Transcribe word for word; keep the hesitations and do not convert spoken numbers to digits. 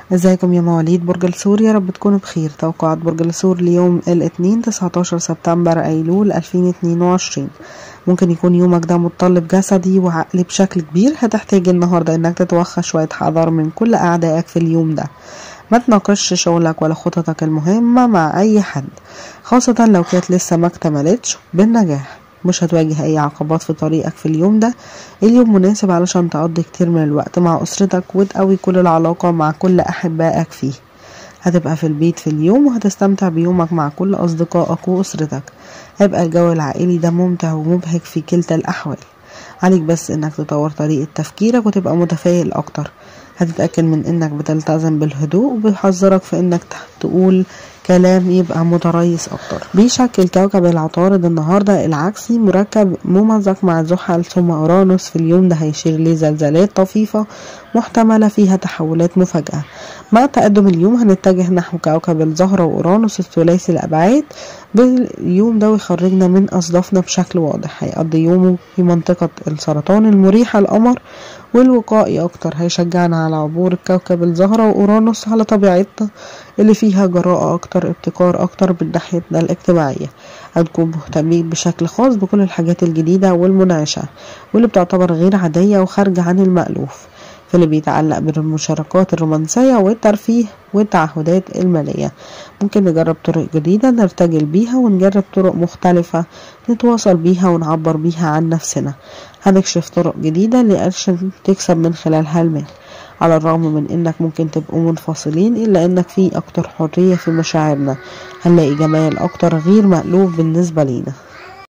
ازيكم يا مواليد برج الثور؟ يا رب تكونوا بخير. توقعات برج الثور ليوم الاثنين تسعتاشر سبتمبر ايلول ألفين واتنين وعشرين. ممكن يكون يومك ده متطلب جسدي وعقلي بشكل كبير. هتحتاج النهارده انك تتوخى شوية حذر من كل اعدائك في اليوم ده. ما تناقشش شغلك ولا خططك المهمة مع اي حد، خاصة لو كانت لسه ما اكتملتش بالنجاح. مش هتواجه اي عقبات في طريقك في اليوم ده. اليوم مناسب علشان تقضي كتير من الوقت مع اسرتك وتقوي كل العلاقة مع كل احبائك فيه. هتبقى في البيت في اليوم وهتستمتع بيومك مع كل اصدقائك واسرتك. هيبقى الجو العائلي ده ممتع ومبهج في كلتا الاحوال. عليك بس انك تطور طريقة تفكيرك وتبقى متفائل اكتر. هتتأكد من انك بتلتزم بالهدوء، وبيحذرك في انك تقول كلام يبقى متريث اكتر. بيشكل كوكب العطارد النهارده العكسي مركب ممزق مع زحل ثم اورانوس. في اليوم ده هيشير لزلزالات طفيفة محتملة فيها تحولات مفاجئة. مع تقدم اليوم هنتجه نحو كوكب الزهرة واورانوس الثلاثي الابعاد باليوم ده ويخرجنا من اصدافنا بشكل واضح. هيقضي يومه في منطقة السرطان المريحة القمر والوقائي اكتر. هيشجعنا على عبور الكوكب الزهرة واورانوس على طبيعتنا اللي فيها جراءة اكتر، ابتكار اكتر من ناحيتنا الاجتماعية. هنكون مهتمين بشكل خاص بكل الحاجات الجديدة والمنعشة واللي بتعتبر غير عادية وخارجة عن المألوف في اللي بيتعلق بالمشاركات الرومانسية والترفيه والتعهدات المالية. ممكن نجرب طرق جديدة نرتجل بيها ونجرب طرق مختلفة نتواصل بيها ونعبر بيها عن نفسنا. هنكشف طرق جديدة لأكشن تكسب من خلالها المال. على الرغم من انك ممكن تبقوا منفصلين الا انك في اكتر حرية في مشاعرنا. هنلاقي جمال اكتر غير مألوف بالنسبة لينا.